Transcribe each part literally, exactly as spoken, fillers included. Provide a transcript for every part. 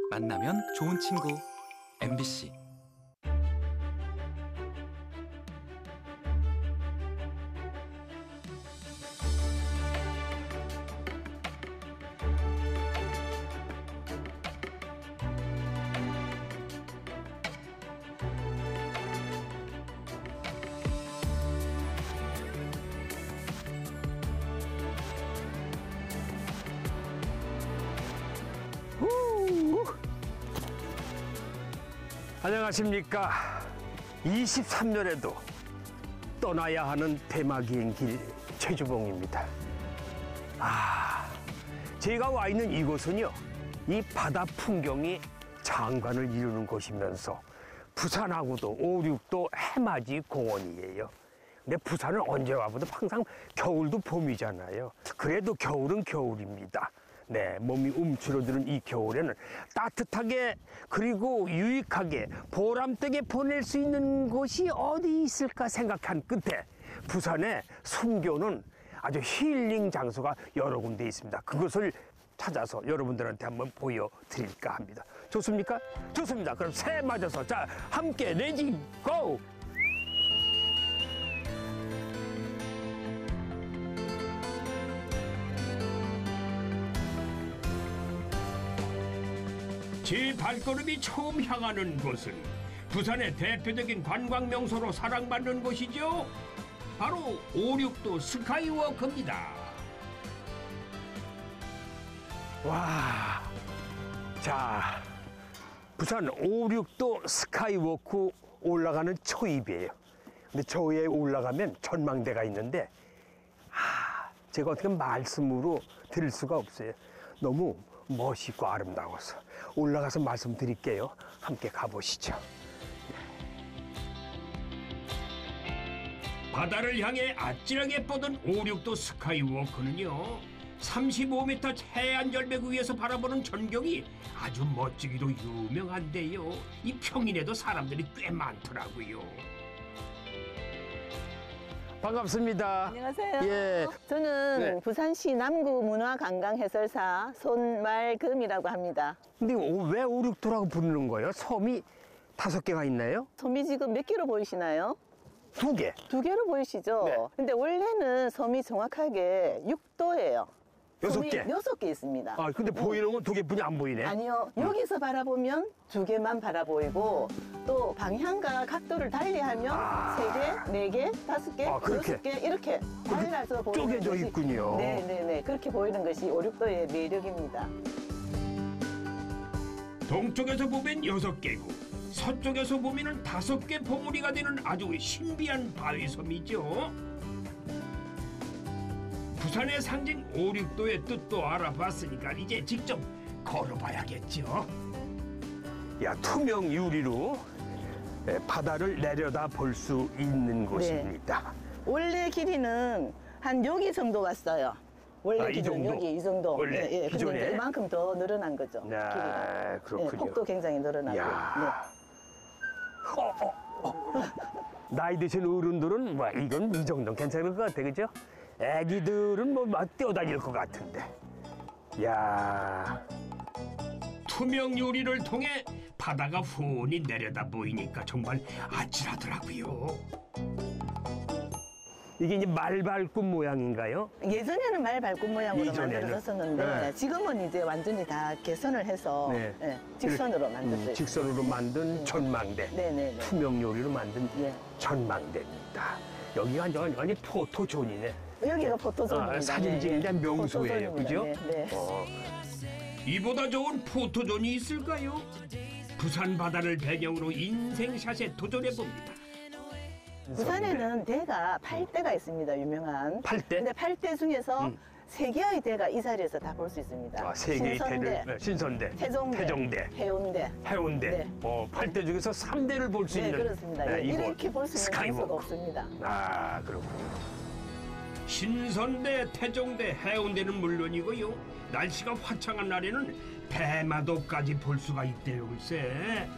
만나면 좋은 친구 엠비씨. 안녕하십니까. 이십삼 년에도 떠나야 하는 대마기행 길 최주봉입니다. 아, 제가 와 있는 이곳은요, 이 바다 풍경이 장관을 이루는 곳이면서 부산하고도 오륙도 해맞이 공원이에요. 근데 부산은 언제 와봐도 항상 겨울도 봄이잖아요. 그래도 겨울은 겨울입니다. 네, 몸이 움츠러드는 이 겨울에는 따뜻하게 그리고 유익하게 보람되게 보낼 수 있는 곳이 어디 있을까 생각한 끝에 부산에 숨겨놓은 아주 힐링 장소가 여러 군데 있습니다. 그것을 찾아서 여러분들한테 한번 보여드릴까 합니다. 좋습니까? 좋습니다. 그럼 새 맞아서 자 함께 레지 고! 제 발걸음이 처음 향하는 곳은 부산의 대표적인 관광 명소로 사랑받는 곳이죠. 바로 오륙도 스카이워크입니다. 와, 자, 부산 오륙도 스카이워크 올라가는 초입이에요. 근데 저 위에 올라가면 전망대가 있는데, 아, 제가 어떻게 말씀으로 드릴 수가 없어요. 너무 멋있고 아름다워서 올라가서 말씀드릴게요. 함께 가보시죠. 바다를 향해 아찔하게 뻗은 오륙도 스카이워크는요, 삼십오 미터 해안 절벽 위에서 바라보는 전경이 아주 멋지기로 유명한데요. 이 평일에도 사람들이 꽤 많더라고요. 반갑습니다. 안녕하세요. 예. 저는 네. 부산시 남구 문화관광해설사 손말금이라고 합니다. 근데 왜 오륙도라고 부르는 거예요? 섬이 다섯 개가 있나요? 섬이 지금 몇 개로 보이시나요? 두 개. 두 개로 보이시죠? 네. 근데 원래는 섬이 정확하게 육 도예요. 여섯 개? 여섯 개 있습니다. 아, 근데 보이는 건 두 개뿐이 안 보이네. 아니요. 여기서 바라보면 두 개만 바라보이고 또 방향과 각도를 달리하면 아. 세 개, 네 개, 다섯 개, 아, 그렇게? 여섯 개 이렇게 달라서 보이는 쪼개져 것이 있군요. 네네네. 그렇게 보이는 것이 오륙도의 매력입니다. 동쪽에서 보면 여섯 개고 서쪽에서 보면은 다섯 개 봉우리가 되는 아주 신비한 바위섬이죠. 부산의 상징 오륙도의 뜻도 알아봤으니까 이제 직접 걸어봐야겠죠. 야, 투명 유리로 예, 바다를 내려다 볼 수 있는 곳입니다. 원래 길이는 한 여기 정도 왔어요. 원래 아, 이 길이는 정도? 여기 이 정도. 원래 예, 예. 기존에? 근데 이제 이만큼 더 늘어난 거죠. 네, 길이가. 그렇군요. 예, 폭도 굉장히 늘어나고. 야. 어, 어, 어. 나이 드신 어른들은 뭐 이건 이 정도는 괜찮을 것 같아, 그죠? 애기들은 뭐 막 뛰어다닐 것 같은데. 야. 투명 유리를 통해 바다가 훤히 내려다 보이니까 정말 아찔하더라고요. 이게 이제 말발굽 모양인가요? 네. 예전에는 말 발굽 모양으로 예전에는? 만들어졌었는데 네. 지금은 이제 완전히 다 개선을 해서 네. 예, 직선으로 만들어요. 음, 직선으로 만든 전망대. 네네네. 투명 요리로 만든 네. 전망대입니다. 여기가 완전, 완전 포토존이네. 여기가 포토존입니다. 아, 사진 찍는 데 명소예요, 그죠? 네, 네. 어. 이보다 좋은 포토존이 있을까요? 부산 바다를 배경으로 인생샷에 도전해봅니다. 부산에는 대가 팔 대가 있습니다. 유명한. 팔 대? 근데 팔 대 중에서 음. 세 개의 대가 이 자리에서 다 볼 수 있습니다. 아, 세 개의 신선대, 대를 네, 신선대, 태종대, 태종대, 해운대. 해운대. 네. 어, 팔 대 중에서 삼 대를 볼 수 네, 있는. 그렇습니다. 네, 예, 이곳. 이렇게 볼 수 있는 장소가 스카이워크. 없습니다. 아, 그렇군요. 신선대, 태종대, 해운대는 물론이고요. 날씨가 화창한 날에는 대마도까지 볼 수가 있대요, 글쎄.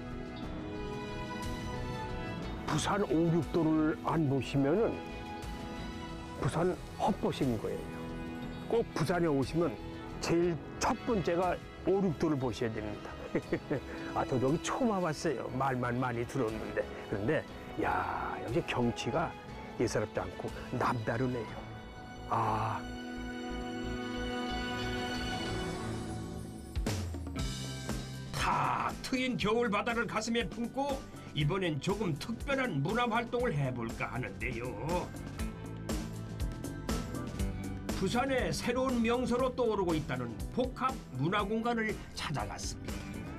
부산 오륙도를 안 보시면은 부산 헛보신 거예요. 꼭 부산에 오시면 제일 첫 번째가 오륙도를 보셔야 됩니다. 아, 저도 여기 처음 와봤어요. 말만 많이 들었는데. 그런데, 야, 역시 경치가 예사롭지 않고 남다르네요. 아. 탁 트인 겨울 바다를 가슴에 품고 이번엔 조금 특별한 문화 활동을 해볼까 하는데요. 부산의 새로운 명소로 떠오르고 있다는 복합 문화 공간을 찾아갔습니다.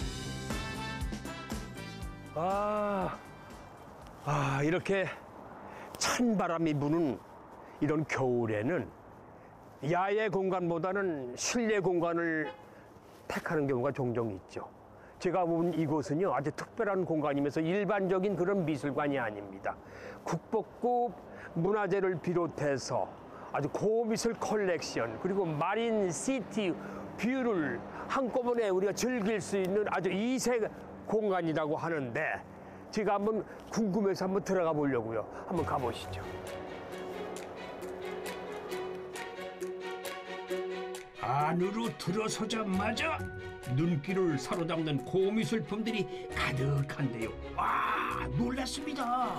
아, 아, 이렇게 찬 바람이 부는 이런 겨울에는 야외 공간보다는 실내 공간을 택하는 경우가 종종 있죠. 제가 본 이곳은요, 아주 특별한 공간이면서 일반적인 그런 미술관이 아닙니다. 국보급 문화재를 비롯해서 아주 고미술 컬렉션, 그리고 마린 시티 뷰를 한꺼번에 우리가 즐길 수 있는 아주 이색 공간이라고 하는데, 제가 한번 궁금해서 한번 들어가 보려고요. 한번 가보시죠. 안으로 들어서자마자 눈길을 사로잡는 고미술품들이 가득한데요. 와, 놀랐습니다.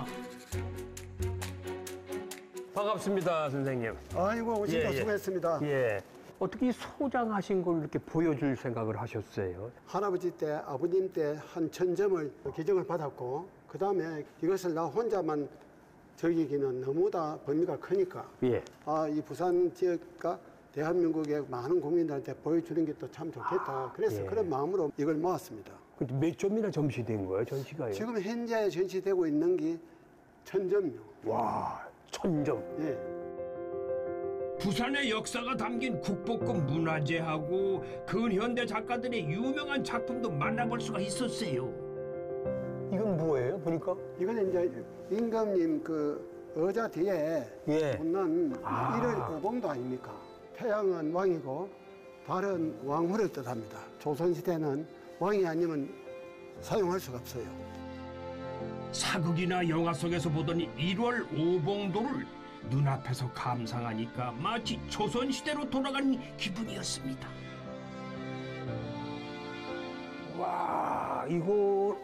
반갑습니다, 선생님. 아이고 오신다 예, 예. 수고했습니다. 예. 어떻게 소장하신 걸 이렇게 보여줄 생각을 하셨어요? 할아버지 때 아버님 때 한 천 점을 기증을 받았고 그 다음에 이것을 나 혼자만 즐기기는 너무나 범위가 크니까 예. 아, 이 부산 지역과 대한민국의 많은 국민들한테 보여주는 게 또 참 좋겠다. 그래서 예. 그런 마음으로 이걸 모았습니다. 근데 몇 점이나 전시된 거예요, 전시가요? 지금 현재 전시되고 있는 게 천 점요. 와, 천 점. 예. 부산의 역사가 담긴 국보급 문화재하고 근현대 작가들의 유명한 작품도 만나볼 수가 있었어요. 이건 뭐예요, 보니까? 이거는 이제 임금님 그 의자 뒤에 예. 붙는 아. 일월 오봉도 아닙니까? 태양은 왕이고 달은 왕후를 뜻합니다. 조선시대는 왕이 아니면 사용할 수가 없어요. 사극이나 영화 속에서 보던 일월 오봉도를 눈앞에서 감상하니까 마치 조선시대로 돌아간 기분이었습니다. 와, 이거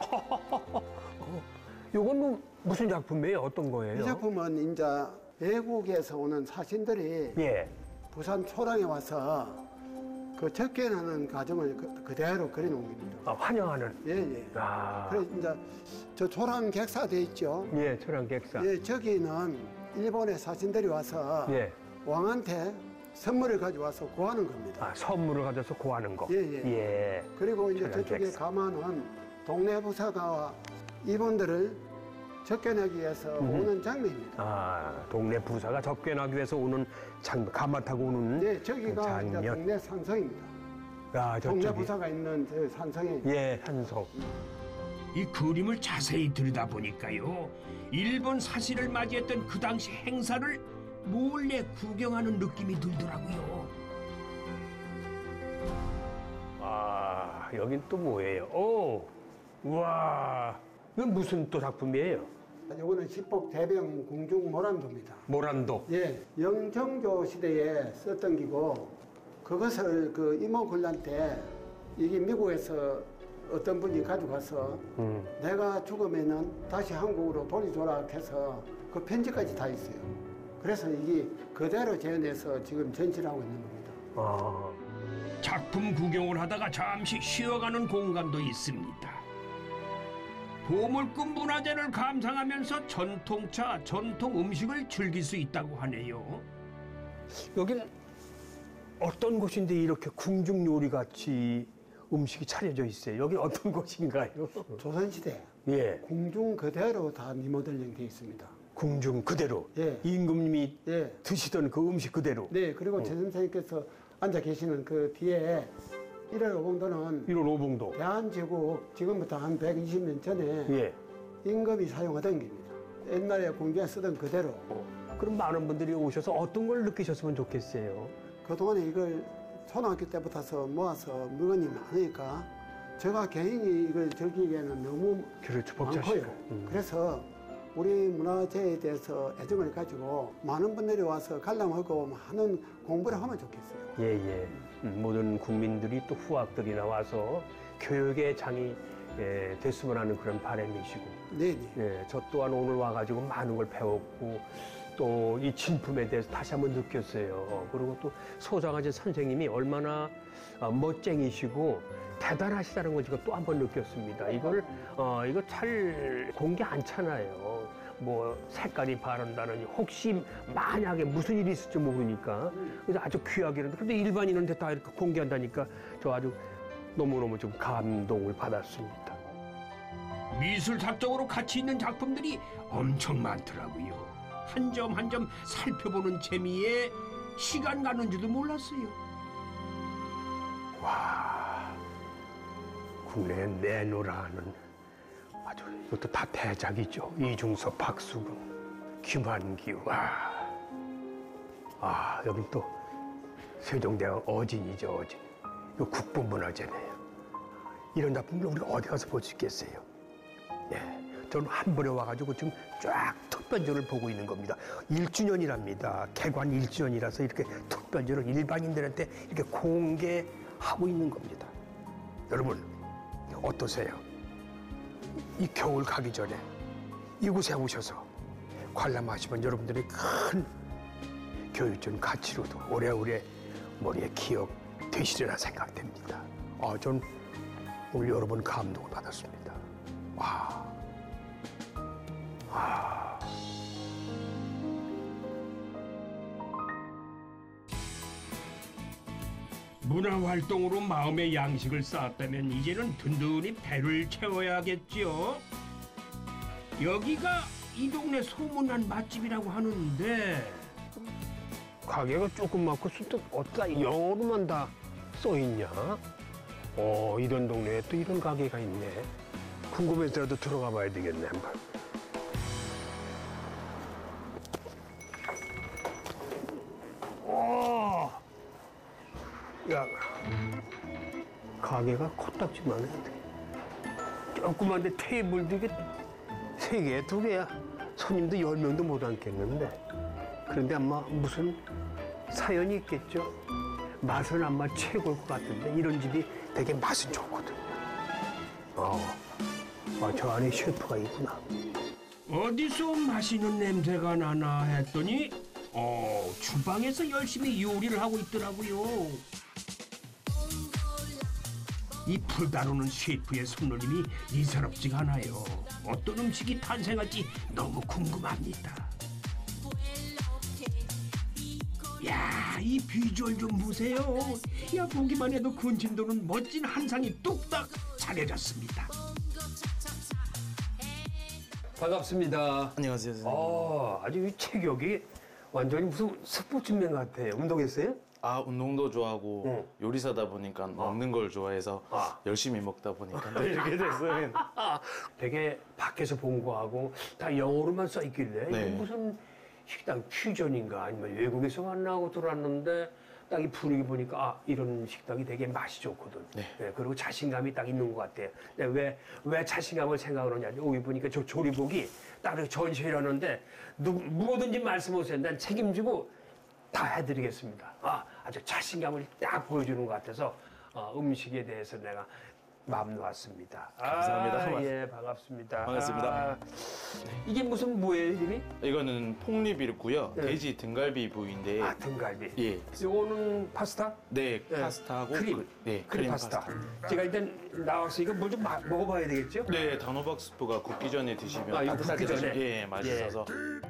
이건 뭐 무슨 작품이에요? 어떤 거예요? 이 작품은 이제 외국에서 오는 사신들이 예. 부산 초랑에 와서 그 접견하는 과정을 그- 그대로 그려놓은 겁니다. 아, 환영하는. 예, 예. 아. 그래서 이제 저 초랑 객사돼 있죠. 예, 초랑 객사. 예, 저기는 일본의 사신들이 와서 예. 왕한테 선물을 가져와서 구하는 겁니다. 아, 선물을 가져서 구하는 거. 예, 예. 예. 그리고 이제 초랑 저쪽에 객사. 가면은 동네 부사가 이분들을 접견하기 위해서 오는 장면입니다. 아, 동네 부사가 접견하기 위해서 오는 장, 가마 타고 오는 네, 저기가 그 이제 장면. 동네 산성입니다. 아, 동네 저쪽이. 부사가 있는 저 산성에 예, 한성. 이 그림을 자세히 들여다보니까요, 일본 사신을 맞이했던 그 당시 행사를 몰래 구경하는 느낌이 들더라고요. 아, 여긴 또 뭐예요? 오, 우와. 이건 무슨 또 작품이에요? 이거는 십복 대병 궁중 모란도입니다. 모란도. 예, 영정조 시대에 썼던 기고 그것을 그 이모군란 때 이게 미국에서 어떤 분이 가져가서 음. 내가 죽으면은 다시 한국으로 돌려줘라 해서 그 편지까지 다 있어요. 그래서 이게 그대로 재현해서 지금 전시를 하고 있는 겁니다. 아, 작품 구경을 하다가 잠시 쉬어가는 공간도 있습니다. 보물급 문화재를 감상하면서 전통차, 전통 음식을 즐길 수 있다고 하네요. 여긴 어떤 곳인데 이렇게 궁중 요리 같이 음식이 차려져 있어요? 여긴 어떤 곳인가요? 조선시대 예, 궁중 그대로 다 리모델링 되어 있습니다. 궁중 그대로. 예. 임금님이 예. 드시던 그 음식 그대로. 네, 그리고 제 선생님께서 앉아 계시는 그 뒤에 일월 오봉도는 일월 오봉도. 대한제국 지금부터 한 백이십 년 전에 예. 임금이 사용하던 겁니다. 옛날에 궁중에 쓰던 그대로. 그럼 많은 분들이 오셔서 어떤 걸 느끼셨으면 좋겠어요? 그동안에 이걸 초등학교 때부터 모아서 물건이 많으니까 제가 개인이 이걸 즐기기에는 너무 그렇죠, 많고요. 복잡시고. 음. 그래서 우리 문화재에 대해서 애정을 가지고 많은 분들이 와서 관람하고 많은 공부를 하면 좋겠어요. 예, 예. 음, 모든 국민들이 또 후학들이 나와서 교육의 장이 예, 됐으면 하는 그런 바람이시고 네네. 예, 저 또한 오늘 와가지고 많은 걸 배웠고 또 이 진품에 대해서 다시 한번 느꼈어요. 그리고 또 소장하신 선생님이 얼마나 어, 멋쟁이시고 대단하시다는 걸 제가 또 한 번 느꼈습니다. 이걸 어, 이거 잘 공개 않잖아요. 뭐 색깔이 바른다느니 혹시 만약에 무슨 일이 있을지 모르니까 그래서 아주 귀하게 했는데 근데 일반인한테 다 이렇게 공개한다니까 저 아주 너무너무 좀 감동을 받았습니다. 미술사적으로 가치 있는 작품들이 엄청 많더라고요. 한 점 한 점 살펴보는 재미에 시간 가는 줄도 몰랐어요. 와, 국내에 내노라는 아주 이것도 다 대작이죠. 이중섭, 박수근, 김환기. 와, 아 여기 또 세종대왕 어진이죠, 어진. 이거 국보문화재네요. 이런 작품을 우리가 어디 가서 볼 수 있겠어요? 예, 저는 한 번에 와가지고 지금 쫙 특별전을 보고 있는 겁니다. 일 주년이랍니다. 개관 일 주년이라서 이렇게 특별전을 일반인들한테 이렇게 공개하고 있는 겁니다. 여러분 어떠세요? 이 겨울 가기 전에 이곳에 오셔서 관람하시면 여러분들의 큰 교육적 가치로도 오래오래 머리에 기억되시리라 생각됩니다. 아, 전 오늘 여러 번 감동을 받았습니다. 와, 와. 문화활동으로 마음의 양식을 쌓았다면 이제는 든든히 배를 채워야겠죠. 여기가 이 동네 소문난 맛집이라고 하는데 가게가 조그맣고 순떡 어디다 영어로만 다 써있냐? 어, 이런 동네에 또 이런 가게가 있네. 궁금해서라도 들어가 봐야 되겠네, 한번. 오! 야, 가게가 코딱지만 해. 조그만데 테이블도 이게 세 개, 두 개야. 손님도 열 명도 못 앉겠는데. 그런데 아마 무슨 사연이 있겠죠? 맛은 아마 최고일 것 같은데 이런 집이 되게 맛은 좋거든요. 어, 아, 저 안에 셰프가 있구나. 어디서 맛있는 냄새가 나나 했더니 어, 주방에서 열심히 요리를 하고 있더라고요. 이 불다루는 셰프의 손놀림이 예사롭지가 않아요. 어떤 음식이 탄생할지 너무 궁금합니다. 야, 이 비주얼 좀 보세요. 야, 보기만 해도 군침 도는 멋진 한상이 뚝딱 차려졌습니다. 반갑습니다. 안녕하세요, 선생님. 어, 아주 이 체격이 완전히 무슨 스포츠맨 같아요. 운동했어요? 아, 운동도 좋아하고 응. 요리사다 보니까 먹는 걸 좋아해서 아. 열심히 먹다 보니까 또 이렇게 됐어요. 되게 밖에서 본 거하고 다 영어로만 써 있길래 네. 이게 무슨 식당 퓨전인가 아니면 외국에서 만나고 들어왔는데 딱 이 분위기 보니까 아, 이런 식당이 되게 맛이 좋거든. 네. 네, 그리고 자신감이 딱 있는 것 같아요. 근데 왜, 왜 자신감을 생각을 하냐. 여기 보니까 저 조리복이 딱 이렇게 전시를 하는데 누, 뭐든지 말씀하세요. 난 책임지고 다 해드리겠습니다. 아, 아주 자신감을 딱 보여주는 것 같아서 어, 음식에 대해서 내가 마음 놓았습니다. 감사합니다. 아, 예, 반갑습니다. 반갑습니다. 아, 이게 무슨 뭐예요, 이름이? 이거는 폭립이고요. 네. 돼지 등갈비 부위인데 아, 등갈비. 예. 요거는 파스타? 네, 네. 파스타하고 크림. 그- 네, 크림 파스타. 파스타. 제가 일단 나왔으니까 뭘 좀 먹어봐야 되겠죠? 네, 단호박 스프가 굽기 전에 드시면 아, 이거 따뜻하게 굽기 전에? 드시면 예, 맛있어서.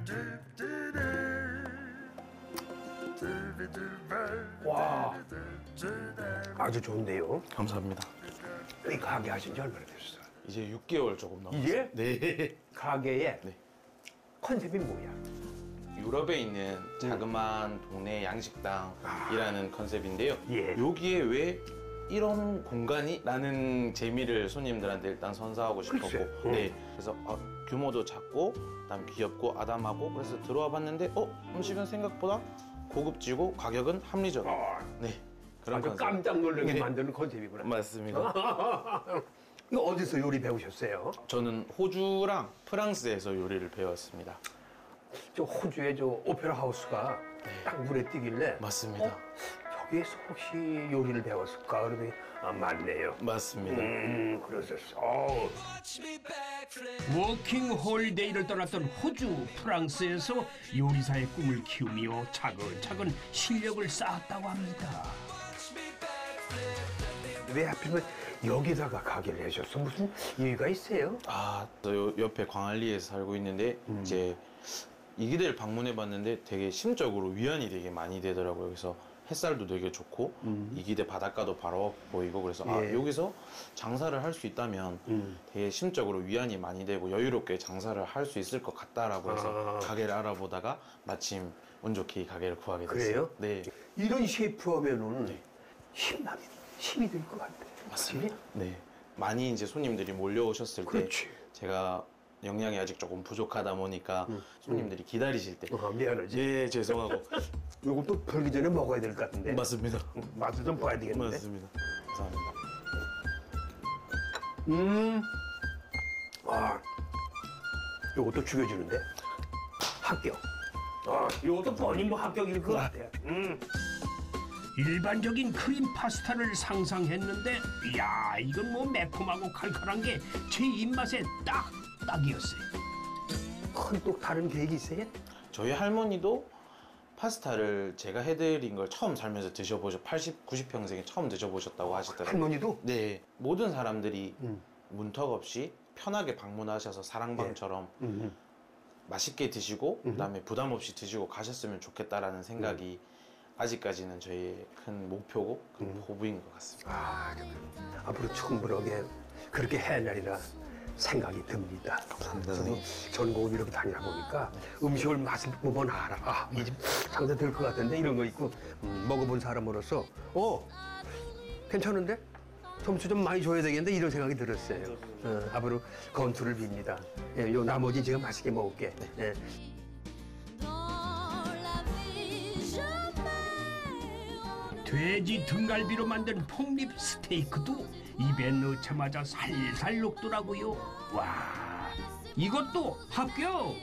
와, 아주 좋은데요. 감사합니다. 이 가게 하신 지 얼마나 되셨어요? 이제 육 개월 조금 넘었어요. 이게? 네. 가게의 네. 컨셉이 뭐야? 유럽에 있는 자그마한 동네 양식당이라는 컨셉인데요. 예. 여기에 왜 이런 공간이? 라는 재미를 손님들한테 일단 선사하고 싶었고 글쎄. 네. 그래서 어, 규모도 작고 그다음 귀엽고 아담하고 그래서 들어와 봤는데 어? 음식은 생각보다 고급지고 가격은 합리적. 네. 그런 아주 컨셉. 깜짝 놀라게 네. 만드는 컨셉이구나. 맞습니다. 이거 어디서 요리 배우셨어요? 저는 호주랑 프랑스에서 요리를 배웠습니다. 저 호주의 저 오페라 하우스가 딱 눈에 띄길래 맞습니다. 어? 학교에서 혹시 요리를 배웠을까? 그러더니 아, 맞네요. 맞습니다. 음, 그러셨어. 어우. 워킹 홀데이를 떠났던 호주, 프랑스에서 요리사의 꿈을 키우며 차근차근 실력을 쌓았다고 합니다. 왜 하필이면 여기다가 가게를 하셨어? 무슨 이유가 있어요? 아, 저 요- 옆에 광안리에서 살고 있는데 이제 이 기대를 방문해 봤는데 되게 심적으로 위안이 되게 많이 되더라고요. 그래서 햇살도 되게 좋고 이 기대 바닷가도 바로 보이고 그래서 아, 예. 여기서 장사를 할 수 있다면 음. 되게 심적으로 위안이 많이 되고 여유롭게 장사를 할 수 있을 것 같다라고 해서 아. 가게를 알아보다가 마침 운 좋게 이 가게를 구하게 됐어요. 그래요? 네, 이런 셰프 하면은 힘나면 힘이 될 것 같아. 맞습니다. 네, 많이 이제 손님들이 몰려오셨을 그렇지. 때 제가 영양이 아직 조금 부족하다 보니까 손님들이 기다리실 때 어, 미안하지. 예, 죄송하고 요거 또 벌기 전에 먹어야 될 것 같은데. 맞습니다. 맛을 좀 봐야 되겠는데. 맞습니다. 감사합니다. 음. 아, 요것도 죽여주는데. 합격. 아, 요것도 뻔히 뭐 합격일 것 같아. 음. 일반적인 크림 파스타를 상상했는데 이야 이건 뭐 매콤하고 칼칼한 게 제 입맛에 딱 딱이었어요. 큰 또 다른 계획이 있어요? 저희 할머니도 파스타를 제가 해드린 걸 처음 살면서 드셔보셨, 팔십, 구십 평생에 처음 드셔보셨다고 하시더라고요. 할머니도? 네, 모든 사람들이 음. 문턱 없이 편하게 방문하셔서 사랑방처럼 음. 맛있게 드시고 그다음에 부담 없이 드시고 가셨으면 좋겠다라는 생각이 아직까지는 저희의 큰 목표고 큰 포부인 것 같습니다. 아, 앞으로 충분하게 그렇게 해내리라 생각이 듭니다. 감사합니다, 저도 선생님. 전국을 이렇게 다니다 보니까 음식을 맛을 보면 알아. 아, 이 집 상대 될 것 같은데 이런 거 있고 음, 먹어본 사람으로서 어 괜찮은데 점수 좀 많이 줘야 되겠는데 이런 생각이 들었어요. 어, 앞으로 건투를 빕니다. 예, 요 나머지 제가 맛있게 먹을게. 예. 돼지 등갈비로 만든 폭립 스테이크도 입에 넣자마자 살살 녹더라고요. 와, 이것도 합격!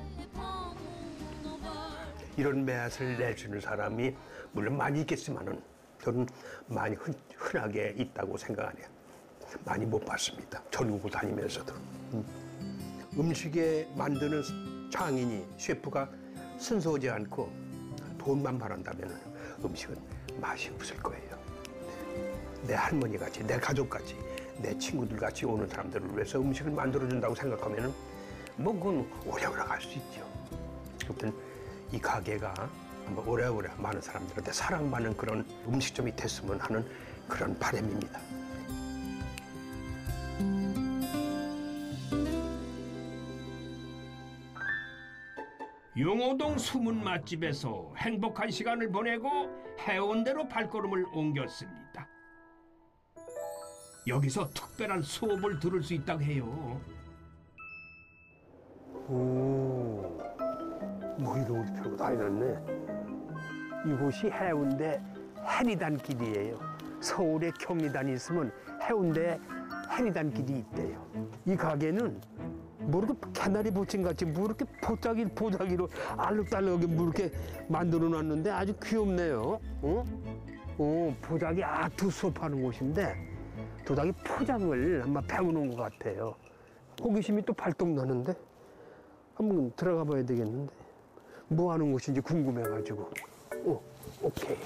이런 맛을 내주는 사람이 물론 많이 있겠지만은 저는 많이 흔, 흔하게 있다고 생각하네요. 많이 못 봤습니다. 전국을 다니면서도. 음. 음식에 만드는 장인이 셰프가 순수하지 않고 돈만 바란다면 음식은 맛이 없을 거예요. 내 할머니 같이, 내 가족 같이, 내 친구들 같이 오는 사람들을 위해서 음식을 만들어준다고 생각하면 뭐 그건 오래오래 갈 수 있죠. 아무튼 이 가게가 한번 오래오래 많은 사람들한테 사랑받는 그런 음식점이 됐으면 하는 그런 바람입니다. 용호동 숨은 맛집에서 행복한 시간을 보내고 해운대로 발걸음을 옮겼습니다. 여기서 특별한 수업을 들을 수 있다고 해요. 오, 머리도 어디 펴고 다니는네. 이곳이 해운대 해리단 길이에요. 서울에 경리단이 있으면 해운대에 해리단 길이 있대요. 이 가게는 뭐 이렇게 개나리 보침 같이 뭐 이렇게 보자기 보자기로 알록달록하게 뭐 이렇게 만들어 놨는데 아주 귀엽네요. 어? 어, 보자기 아트 수업하는 곳인데 도자기 포장을 한번 배우는 것 같아요. 호기심이 또 발동 나는데 한번 들어가 봐야 되겠는데 뭐 하는 곳인지 궁금해가지고. 어, 오케이.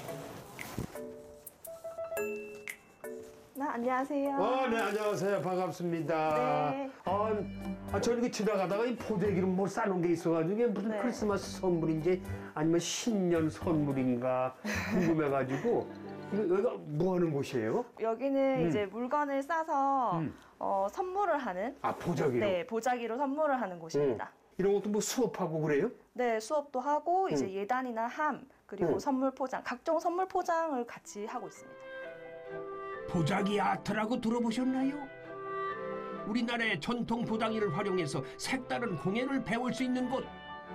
네, 안녕하세요. 아, 네, 안녕하세요. 반갑습니다. 네. 아, 아, 저 이렇게 지나가다가 이 포대기로 뭐 싸놓은 게 있어가지고 이게 무슨 네. 크리스마스 선물인지 아니면 신년 선물인가 궁금해가지고 이거 여기가 뭐 하는 곳이에요? 여기는 음. 이제 물건을 싸서 음. 어, 선물을 하는 아, 보자기로? 네, 보자기로 선물을 하는 곳입니다. 어. 이런 것도 뭐 수업하고 그래요? 네, 수업도 하고 이제 음. 예단이나 함 그리고 음. 선물 포장, 각종 선물 포장을 같이 하고 있습니다. 보자기 아트라고 들어보셨나요? 우리나라의 전통 보자기를 활용해서 색다른 공예를 배울 수 있는 곳.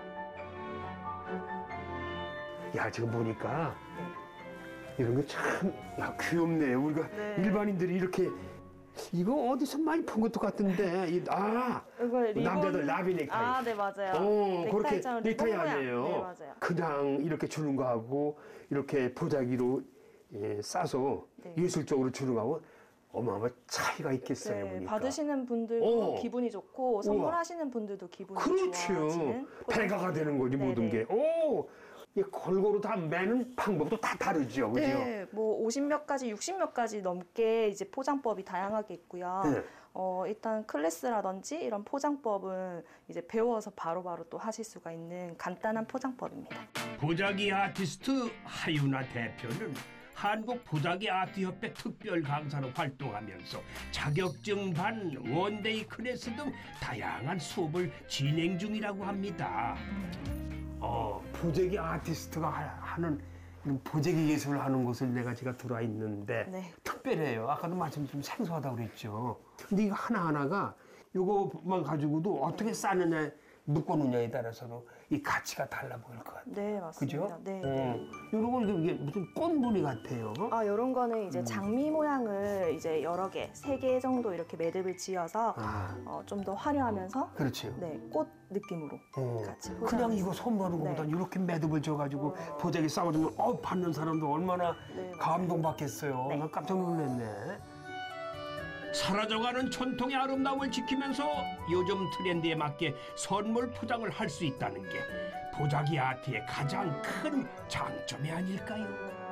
야, 지금 보니까 이런 거 참 귀엽네요. 우리가 네. 일반인들이 이렇게 이거 어디서 많이 본 것도 같은데 이- 아 이거 리본... 남자들 라비 넥타이. 아, 네, 맞아요. 어, 그렇게 넥타이처럼 넥타이 리본 모양. 아니에요. 네, 맞아요. 그냥 이렇게 주는 거 하고 이렇게 보자기로 예, 싸서 네. 예술적으로 주는 거하고 어마어마 차이가 있겠어요. 네, 보니까. 받으시는 분들도 오. 기분이 좋고 선물하시는 분들도 기분이 그렇죠. 좋아지는 배가가 되는 거지 네네. 모든 게. 오, 이 골고루 다 매는 방법도 다 다르죠, 그죠? 네, 뭐 오십 몇 가지, 육십 몇 가지 넘게 이제 포장법이 다양하게 있고요. 네. 어, 일단 클래스라든지 이런 포장법은 이제 배워서 바로바로 또 하실 수가 있는 간단한 포장법입니다. 보자기 아티스트 하윤아 대표는 한국 보자기 아트협회 특별 강사로 활동하면서 자격증 반, 원데이 클래스 등 다양한 수업을 진행 중이라고 합니다. 어, 보재기 아티스트가 하- 하는 이런 보재기 예술을 하는 곳을 내가 제가 들어와 있는데 네. 특별해요. 아까도 말씀 좀 생소하다고 그랬죠. 근데 이거 하나하나가 이거만 가지고도 어떻게 싸느냐, 묶어놓느냐에 따라서도 이 가치가 달라 보일 것 같아요. 네, 맞습니다. 그죠? 네. 어, 이런 건 이게 무슨 꽃무늬 같아요. 아, 이런 거는 이제 음. 장미 모양을 이제 여러 개, 세 개 정도 이렇게 매듭을 지어서 아, 어, 좀 더 화려하면서 그렇죠. 네, 꽃 느낌으로 어, 같이 그냥 포장해서. 이거 선물하는 것보다 네. 이렇게 매듭을 져가지고 보자기 싸워주면 어 받는 사람도 얼마나 네, 맞아요. 감동받겠어요. 네. 난 깜짝 놀랐네. 사라져가는 전통의 아름다움을 지키면서 요즘 트렌드에 맞게 선물 포장을 할 수 있다는 게 보자기 아트의 가장 큰 장점이 아닐까요?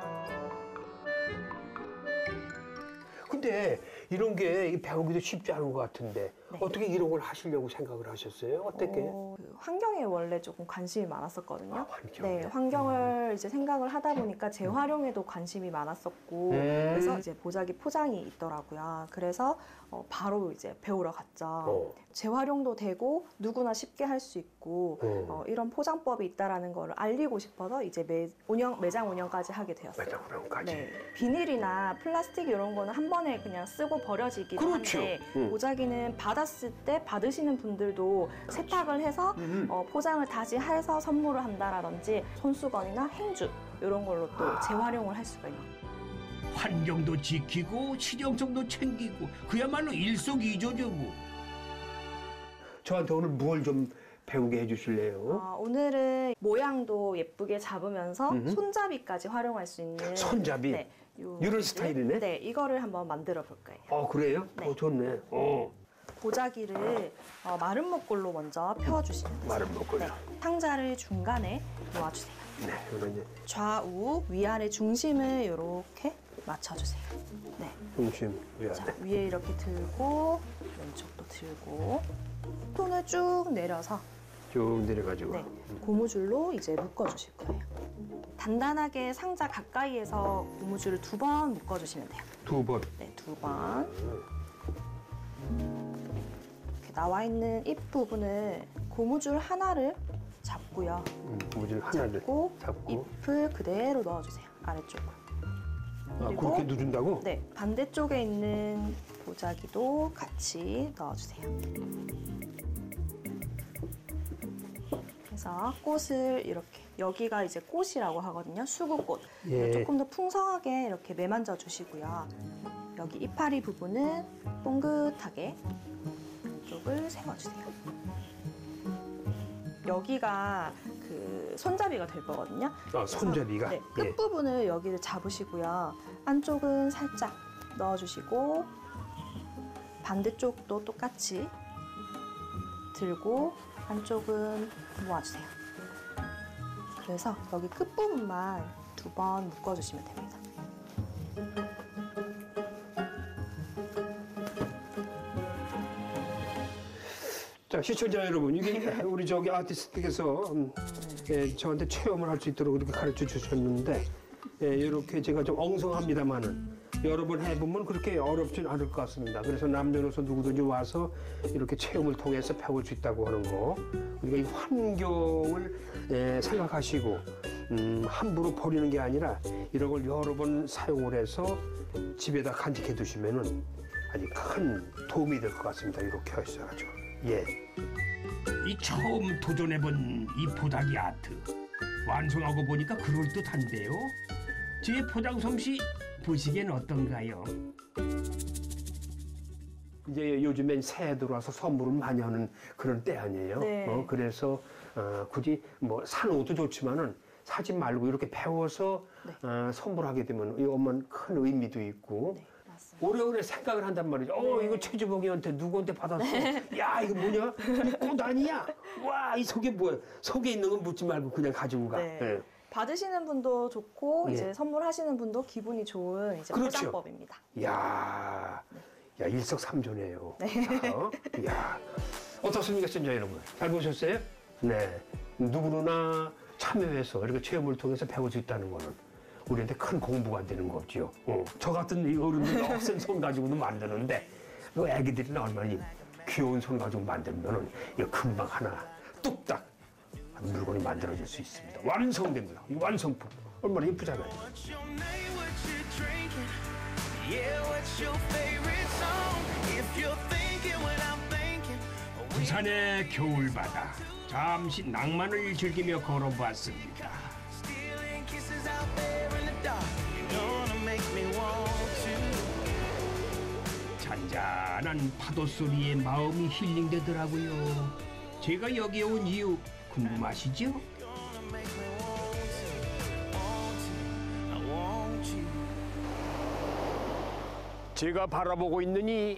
근데 이런 게 배우기도 쉽지 않은 것 같은데 네. 어떻게 이런 걸 하시려고 생각을 하셨어요? 어떻게? 어, 그 환경에 원래 조금 관심이 많았었거든요. 아, 환경. 네, 환경을 이제 생각을 하다 보니까 재활용에도 관심이 많았었고, 음. 그래서 이제 보자기 포장이 있더라고요. 그래서 어, 바로 이제 배우러 갔죠. 어. 재활용도 되고 누구나 쉽게 할 수 있고 어. 어, 이런 포장법이 있다라는 거를 알리고 싶어서 이제 매, 운영 매장 운영까지 하게 되었어요. 매장 운영까지. 네, 비닐이나 플라스틱 이런 거는 한 번에 그냥 쓰고 버려지기도 그렇죠. 한데 음. 보자기는 받았을 때 받으시는 분들도 세탁을 해서 음. 어, 포장을 다시 해서 선물을 한다라든지 손수건이나 행주 이런 걸로 또 아. 재활용을 할 수가 있는. 환경도 지키고 실용성도 챙기고 그야말로 일석이조죠 뭐. 저한테 오늘 뭘 좀 배우게 해주실래요? 어, 오늘은 모양도 예쁘게 잡으면서 음흠. 손잡이까지 활용할 수 있는 손잡이? 네, 요 이런 기술? 스타일이네? 네, 이거를 한번 만들어 볼 거예요. 어 그래요? 네. 어 좋네. 어 보자기를 어, 마른 목골로 먼저 펴주시면 돼요. 마른 목걸로. 네, 상자를 중간에 놓아주세요. 네, 이거는 이제 좌우 위아래 중심을 이렇게 맞춰주세요. 네, 중심 위아래. 자, 위에 이렇게 들고 왼쪽도 들고 손을 쭉 내려서 쭉 내려가지고. 네, 고무줄로 이제 묶어주실 거예요. 단단하게 상자 가까이에서 고무줄을 두 번 묶어주시면 돼요. 두 번. 네, 두 번. 이렇게 나와 있는 잎 부분을 고무줄 하나를 잡고요. 음, 고무줄 하나를 잡고 잡고. 잎을 그대로 넣어주세요. 아래쪽으로. 아, 그리고 그렇게 누른다고? 네, 반대쪽에 있는 보자기도 같이 넣어주세요. 그래서 꽃을 이렇게 여기가 이제 꽃이라고 하거든요. 수국꽃. 예. 조금 더 풍성하게 이렇게 매만져 주시고요. 여기 이파리 부분은 뽕긋하게 쪽을 세워주세요. 여기가 그 손잡이가 될 거거든요. 아, 손잡이가? 네, 예. 끝부분을 여기를 잡으시고요. 안쪽은 살짝 넣어주시고 반대쪽도 똑같이 들고 안쪽은 모아주세요. 그래서 여기 끝부분만 두 번 묶어주시면 됩니다. 자, 시청자 여러분, 이게 우리 저기 아티스트께서 음, 예, 저한테 체험을 할 수 있도록 이렇게 가르쳐 주셨는데, 예, 이렇게 제가 좀 엉성합니다만은 여러 번 해보면 그렇게 어렵진 않을 것 같습니다. 그래서 남녀노소 누구든지 와서 이렇게 체험을 통해서 배울 수 있다고 하는 거. 우리가 이 환경을 예, 생각하시고 음, 함부로 버리는 게 아니라 이런 걸 여러 번 사용을 해서 집에다 간직해 두시면은 아주 큰 도움이 될 것 같습니다. 이렇게 하셔가지고. 예. 이 처음 도전해본 이 보자기 아트 완성하고 보니까 그럴듯한데요. 제 포장 솜씨 보시기엔 어떤가요? 이제 요즘엔 새해 들어와서 선물을 많이 하는 그런 때 아니에요. 네. 어, 그래서 어, 굳이 뭐 사는 옷도 좋지만은 사지 말고 이렇게 배워서 네. 어, 선물하게 되면 이 엄마는 큰 의미도 있고 네, 맞습니다. 오래오래 생각을 한단 말이죠. 어, 이거 최주봉이한테 누구한테 받았어? 야, 이거 뭐냐? 이 꽃 아니야? 와, 이 속에 뭐야? 속에 있는 건 묻지 말고 그냥 가지고 가. 네. 예. 받으시는 분도 좋고 예. 이제 선물하시는 분도 기분이 좋은 이제 그렇죠. 포장법입니다. 야, 야 일석삼조네요. 네. 어? 야, 어떻습니까, 시청자 여러분? 잘 보셨어요? 네, 누구나 참여해서 이렇게 체험을 통해서 배울 수 있다는 거는 우리한테 큰 공부가 되는 거죠. 어. 저 같은 이 어른들 억센 손 가지고도 만드는데 그 애기들이나 얼마나 이 귀여운 손 가지고 만들면은 이거 금방 하나 뚝딱 물건이 만들어질 수 있습니다. 완성됩니다. 이 완성품 얼마나 예쁘잖아요. What's your name? What you drinking? Yeah, what's your favorite song? If you're thinking what I'm thinking, 부산의 겨울바다 잠시 낭만을 즐기며 걸어봤습니다. stealing kisses out there in the dark, you're gonna make me want to. 잔잔한 파도 소리에 마음이 힐링되더라고요. 제가 여기에 온 이유 궁금하시죠? Gonna make me want to, want to, I want you. 제가 바라보고 있는 이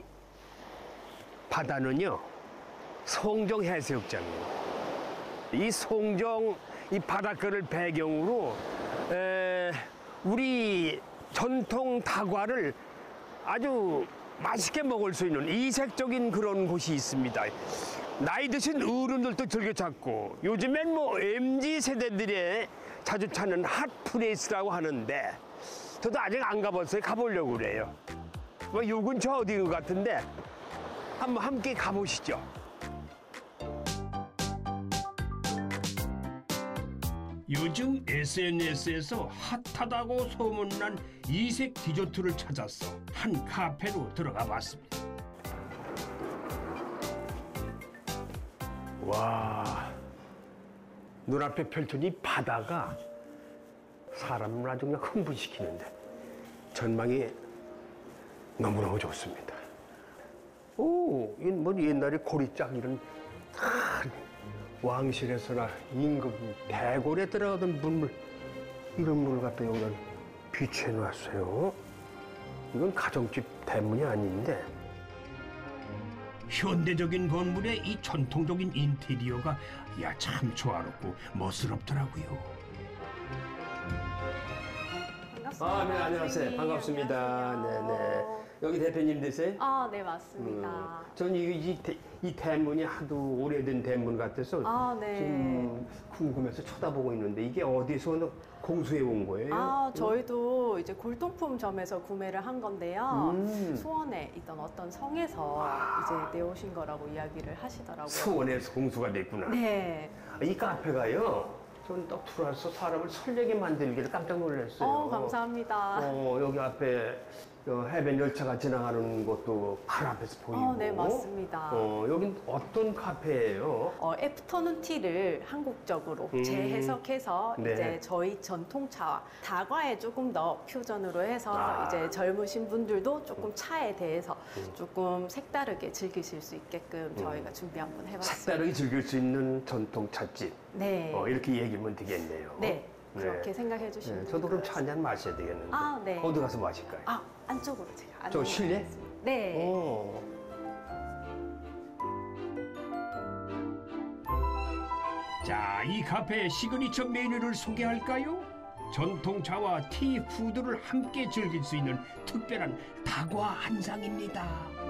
바다는요, 송정 해수욕장이에요. 이 송정 이 바닷가를 배경으로 에, 우리 전통 다과를 아주 맛있게 먹을 수 있는 이색적인 그런 곳이 있습니다. 나이 드신 어른들도 즐겨 찾고 요즘엔 뭐 엠지 세대들의 자주 찾는 핫플레이스라고 하는데 저도 아직 안 가봤어요. 가보려고 그래요. 뭐 요 근처 어디인 것 같은데 한번 함께 가보시죠. 요즘 에스엔에스에서 핫하다고 소문난 이색 디저트를 찾아서 한 카페로 들어가 봤습니다. 와, 눈앞에 펼쳐진 이 바다가 사람을 아주 그냥 흥분시키는데 전망이 너무너무 좋습니다. 오, 이 뭐 옛날에 고리짝 이런 큰 왕실에서나 임금 대궐에 들어가던 물물 이런 물을 갖다 여기다 비치해 놨어요. 이건 가정집 대문이 아닌데 현대적인 건물의 이 전통적인 인테리어가 야 참 조화롭고 멋스럽더라고요. 반갑습니다. 아, 네, 안녕하세요. 선생님. 반갑습니다. 안녕하세요. 네네. 여기 대표님 되세요? 아, 네, 맞습니다. 전 이, 이, 대- 이 대문이 하도 오래된 대문 같아서 아, 네. 좀 궁금해서 쳐다보고 있는데 이게 어디서 공수해 온 거예요? 아, 저희도 이제 골동품점에서 구매를 한 건데요. 음. 수원에 있던 어떤 성에서 이제 내오신 거라고 이야기를 하시더라고요. 수원에서 공수가 됐구나. 네. 이 카페가요. 전 딱 들어와서 사람을 설레게 만들기를 깜짝 놀랐어요. 어, 감사합니다. 어, 여기 앞에 어, 해변 열차가 지나가는 것도 바로 앞에서 보이고. 어, 네, 맞습니다. 어, 여긴 어떤 카페예요? 어, 애프터눈 티를 한국적으로 음. 재해석해서 네. 이제 저희 전통차와 다과에 조금 더 퓨전으로 해서 아. 이제 젊으신 분들도 조금 차에 대해서 조금 색다르게 즐기실 수 있게끔 저희가 준비 한번 해봤어요. 색다르게 즐길 수 있는 전통 찻집. 네. 어, 이렇게 얘기하면 되겠네요. 네. 그렇게 네. 생각해 주시면 네, 저도 그럼 차 한 잔 마셔야 되겠는데. 아, 네. 어디 가서 마실까요? 아, 안쪽으로 제가 저 실내? 안내해드리겠습니다. 네. 오. 자, 이 카페의 시그니처 메뉴를 소개할까요? 전통차와 티 푸드를 함께 즐길 수 있는 특별한 다과 한상입니다.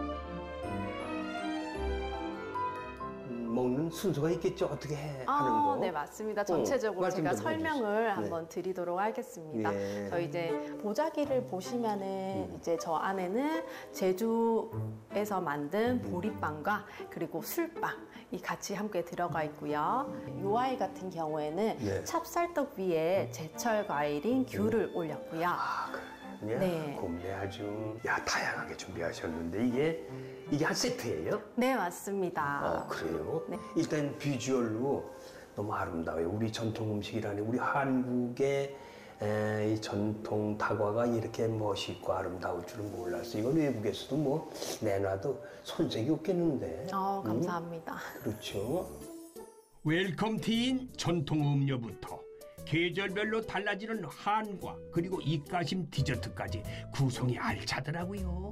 먹는 순서가 있겠죠? 어떻게 해, 하는 아, 거? 네, 맞습니다. 전체적으로 말씀 제가 좀 설명을 해주세요. 한번 드리도록 하겠습니다. 네. 저희 이제 보자기를 보시면은 이제 저 안에는 제주에서 만든 보리빵과 그리고 술빵이 같이 함께 들어가 있고요. 요 아이 같은 경우에는 네. 찹쌀떡 위에 제철 과일인 귤을 올렸고요. 아, 그래요? 네. 곰네 아주 야 다양하게 준비하셨는데 이게 이게 한 세트예요? 네, 맞습니다. 아, 그래요? 네. 일단 비주얼로 너무 아름다워요. 우리 전통 음식이라니 우리 한국의 에, 이 전통 다과가 이렇게 멋있고 아름다울 줄은 몰랐어요. 이건 외국에서도 뭐 내놔도 손색이 없겠는데. 어, 감사합니다. 그렇죠. 웰컴 티인 전통 음료부터 계절별로 달라지는 한과 그리고 입가심 디저트까지 구성이 알차더라고요.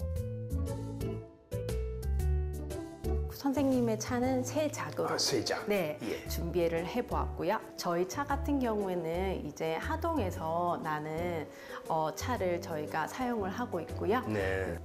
선생님의 차는 세 작으로 아, 세 작. 네, 예. 준비를 해보았고요. 저희 차 같은 경우에는 이제 하동에서 나는 어, 차를 저희가 사용을 하고 있고요. 네.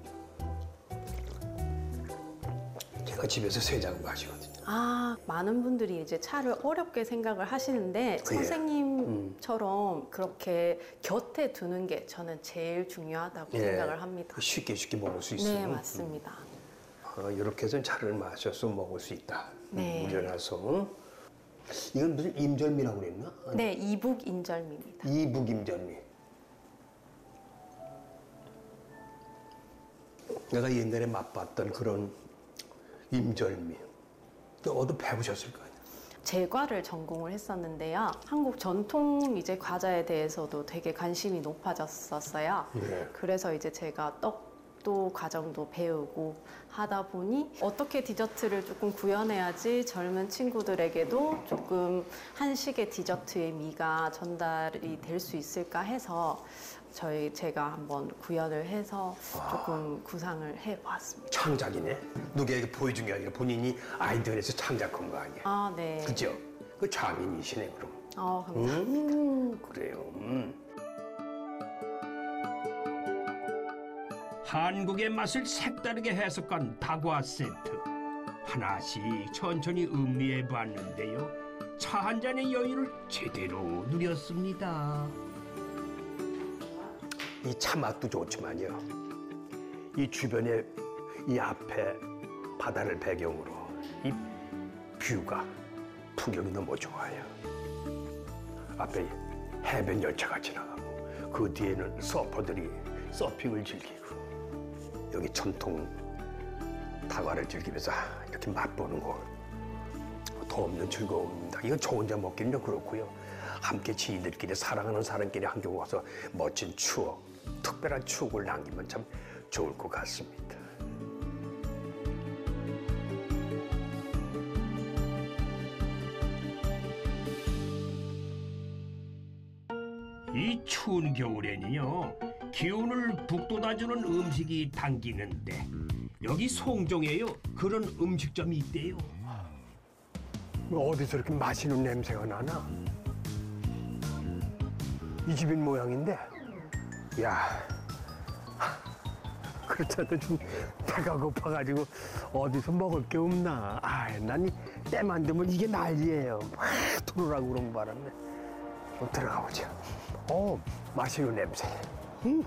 제가 집에서 세 장 마시거든요. 아, 많은 분들이 이제 차를 어렵게 생각을 하시는데 선생님처럼 그렇게 곁에 두는 게 저는 제일 중요하다고 예. 생각을 합니다. 쉽게 쉽게 먹을 수 있어요. 네, 맞습니다. 어, 이렇게 해서 차를 마셔서 먹을 수 있다. 네. 운전해서. 이건 무슨 임절미라고 그랬나? 네, 이북 인절미입니다. 이북 임절미. 내가 옛날에 맛봤던 그런 임절미. 어디 배우셨을 거 아니야? 제과를 전공을 했었는데요. 한국 전통 이제 과자에 대해서도 되게 관심이 높아졌었어요. 네. 그래서 이제 제가 떡도 과정도 배우고 하다 보니 어떻게 디저트를 조금 구현해야지 젊은 친구들에게도 조금 한식의 디저트의 미가 전달이 될 수 있을까 해서 저희 제가 한번 구현을 해서 조금 구상을 해보았습니다. 창작이네. 누구에게 보여준 게 아니라 본인이 아이디어 내서 창작한 거 아니야. 아, 네. 그죠? 그 장인이시네 그럼. 어, 감사합니다. 음, 그래요. 음. 한국의 맛을 색다르게 해석한 다과 세트. 하나씩 천천히 음미해 봤는데요. 차 한 잔의 여유를 제대로 누렸습니다. 이 차 맛도 좋지만요. 이 주변에 이 앞에 바다를 배경으로 이 뷰가 풍경이 너무 좋아요. 앞에 해변 열차가 지나가고 그 뒤에는 서퍼들이 서핑을 즐기고 여기 전통 다과를 즐기면서 이렇게 맛보는 거 더 없는 즐거움입니다. 이건 저 혼자 먹기는 좀 그렇고요. 함께 지인들끼리 사랑하는 사람끼리 한국 와서 멋진 추억, 특별한 추억을 남기면 참 좋을 것 같습니다. 이 추운 겨울에는요, 기운을 북돋아주는 음식이 당기는데 여기 송정에요 그런 음식점이 있대요. 어디서 이렇게 맛있는 냄새가 나나? 이 집인 모양인데, 야, 그렇다도 좀 배가 고파가지고 어디서 먹을 게 없나? 아, 난 때만 되면 이게 난리예요. 막 들어오라고 그런 바람에 좀 들어가 보자. 어, 맛있는 냄새. 음.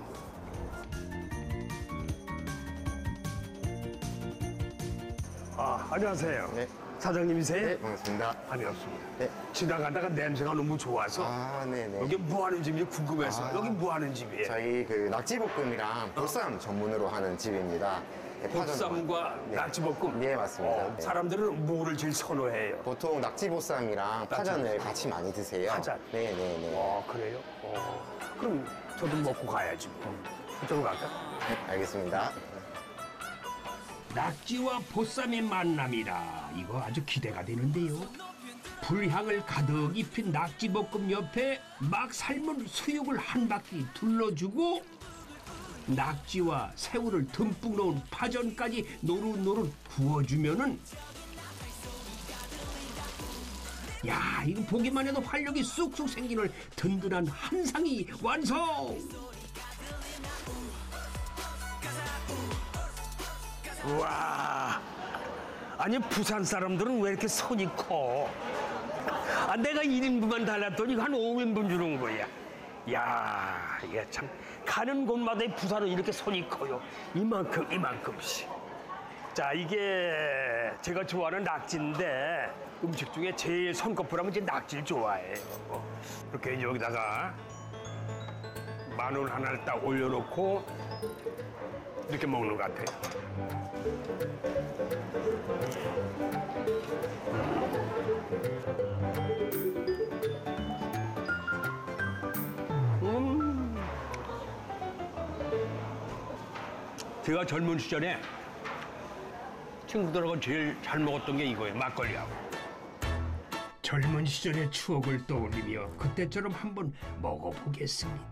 아, 안녕하세요. 네. 사장님이세요? 네, 반갑습니다. 반갑습니다. 네. 지나가다가 냄새가 너무 좋아서 아, 네네. 여기 뭐 하는 집인지 궁금해서 아. 여기 뭐 하는 집이에요? 저희 그 낙지볶음이랑 보쌈 전문으로 하는 집입니다. 네, 파전- 보쌈과 네. 낙지볶음? 네, 맞습니다. 어, 네. 사람들은 뭐를 제일 선호해요? 보통 낙지보쌈이랑 파전을 같이 많이 드세요. 파전? 네네네. 어, 그래요? 어, 그럼 저도 먹고 가야지. 뭐. 이쪽으로 갈까? 네, 알겠습니다. 낙지와 보쌈의 만남이라 이거 아주 기대가 되는데요. 불향을 가득 입힌 낙지볶음 옆에 막 삶은 수육을 한 바퀴 둘러주고 낙지와 새우를 듬뿍 넣은 파전까지 노릇노릇 구워주면은 야, 이거 보기만 해도 활력이 쑥쑥 생기는 든든한 한상이 완성! 우와, 아니 부산 사람들은 왜 이렇게 손이 커? 아, 내가 일 인분만 달랐더니 한 오 인분 주는 거야. 야, 이게 참 가는 곳마다 부산은 이렇게 손이 커요. 이만큼 이만큼씩. 자, 이게 제가 좋아하는 낙지인데 음식 중에 제일 손꼽으라면 이제 낙지를 좋아해요. 이렇게 여기다가 마늘 하나를 딱 올려놓고 이렇게 먹는 것 같아요. 음. 제가 젊은 시절에 친구들하고 제일 잘 먹었던 게 이거예요. 막걸리하고. 젊은 시절의 추억을 떠올리며 그때처럼 한번 먹어보겠습니다.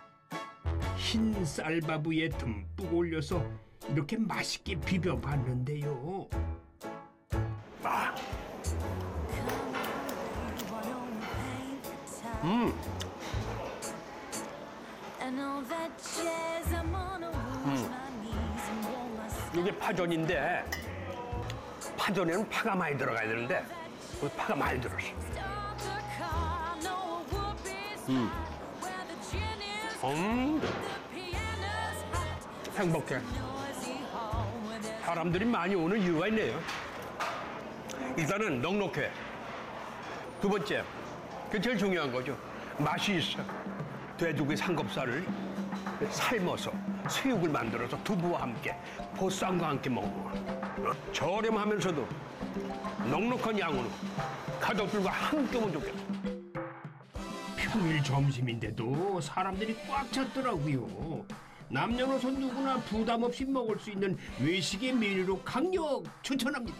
흰 쌀밥위에 듬뿍 올려서 이렇게 맛있게 비벼봤는데요. 음. 음. 이게 파전인데 파전에는 파가 많이 들어가야 되는데 파가 많이 들었어. 음. 음. 행복해. 사람들이 많이 오는 이유가 있네요. 일단은 넉넉해. 두 번째, 그게 제일 중요한 거죠. 맛이 있어. 돼지고기 삼겹살을 삶아서 수육을 만들어서 두부와 함께 보쌈과 함께 먹는 저렴하면서도 넉넉한 양으로 가족들과 함께 오면 좋겠어. 평일 점심인데도 사람들이 꽉 찼더라고요. 남녀노소 누구나 부담 없이 먹을 수 있는 외식의 메뉴로 강력 추천합니다.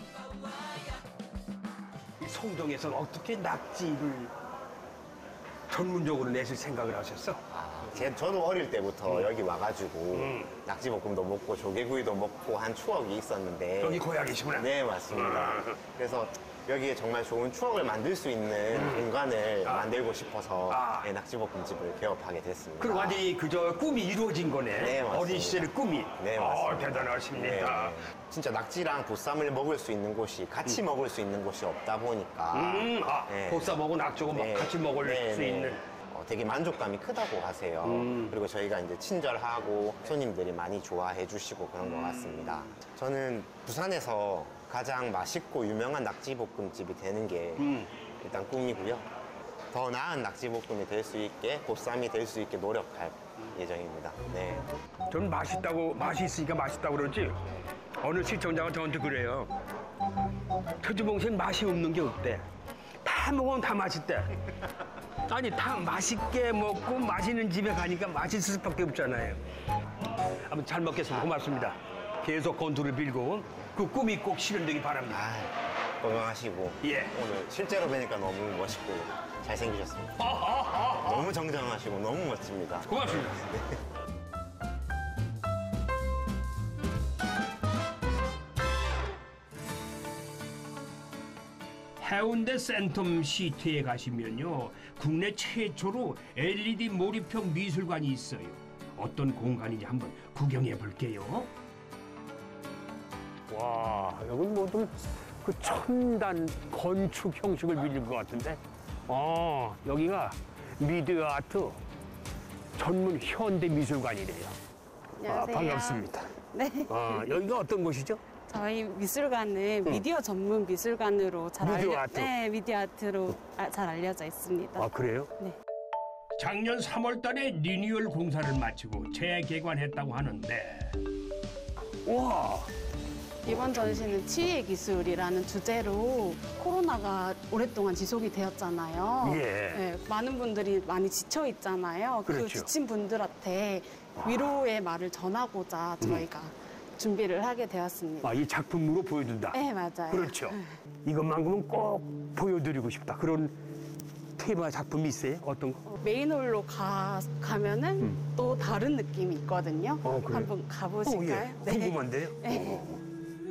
송정에서 어떻게 낙지를 전문적으로 내실 생각을 하셨어? 제, 저도 어릴 때부터 여기 와가지고 음. 낙지볶음도 먹고 조개구이도 먹고 한 추억이 있었는데 여기 고향이시구나. 네, 맞습니다. 음. 그래서 여기에 정말 좋은 추억을 만들 수 있는 음. 공간을 아. 만들고 싶어서 아. 네, 낙지볶음집을 개업하게 됐습니다. 그럼 완전히 그저 꿈이 이루어진 거네. 네, 맞습니다. 어린 시절의 꿈이. 네, 맞습니다. 어, 대단하십니다. 네. 진짜 낙지랑 보쌈을 먹을 수 있는 곳이 같이 음. 먹을 수 있는 곳이 없다 보니까 음, 아, 네. 보쌈하고 낙지하고 네. 같이 먹을 네, 수 네. 있는. 어, 되게 만족감이 크다고 하세요. 음. 그리고 저희가 이제 친절하고 손님들이 많이 좋아해 주시고 그런 것 같습니다. 저는 부산에서 가장 맛있고 유명한 낙지볶음집이 되는 게 음. 일단 꿈이고요. 더 나은 낙지볶음이 될 수 있게, 보쌈이 될 수 있게 노력할 예정입니다. 네. 저는 맛있다고, 맛이 있으니까 맛있다고 그러지. 어느 시청자가 저한테 그래요. 최주봉씨는 맛이 없는 게 없대. 다 먹으면 다 맛있대. 아니, 다 맛있게 먹고 맛있는 집에 가니까 맛있을 수밖에 없잖아요. 아무튼 잘 먹겠습니다. 고맙습니다. 계속 건투를 빌고 그 꿈이 꼭 실현되기 바랍니다. 아, 건강하시고 예. 오늘 실제로 뵈니까 너무 멋있고 잘생기셨습니다. 아, 아, 아, 너무 정정하시고 너무 멋집니다. 고맙습니다. 네. 해운대 센텀 시티에 가시면요, 국내 최초로 엘이디 몰입형 미술관이 있어요. 어떤 공간인지 한번 구경해 볼게요. 와, 여긴 뭐좀 그 첨단 건축 형식을 빌린 것 같은데. 어, 여기가 미디어 아트 전문 현대 미술관이래요. 안녕하세요. 아, 반갑습니다. 네. 아, 여기가 어떤 곳이죠? 저희 미술관은 응. 미디어 전문 미술관으로 잘 미디어 알려, 아트. 네, 미디어 아트로 아, 잘 알려져 있습니다. 아, 그래요? 네. 작년 삼월 달에 리뉴얼 공사를 마치고 재개관했다고 하는데. 와. 이번 전시는 치유의 기술이라는 주제로 코로나가 오랫동안 지속이 되었잖아요. 예. 네, 많은 분들이 많이 지쳐 있잖아요. 그렇죠. 그 지친 분들한테 위로의 말을 전하고자 저희가 음. 준비를 하게 되었습니다. 아, 이 작품으로 보여준다? 네, 맞아요. 그렇죠. 네. 이것만큼은 꼭 보여드리고 싶다. 그런 테마 작품이 있어요? 어떤 거? 메인홀로 가, 가면은 음. 또 다른 느낌이 있거든요. 어, 그래요? 한번 가보실까요? 어, 예. 궁금한데요? 네. 어.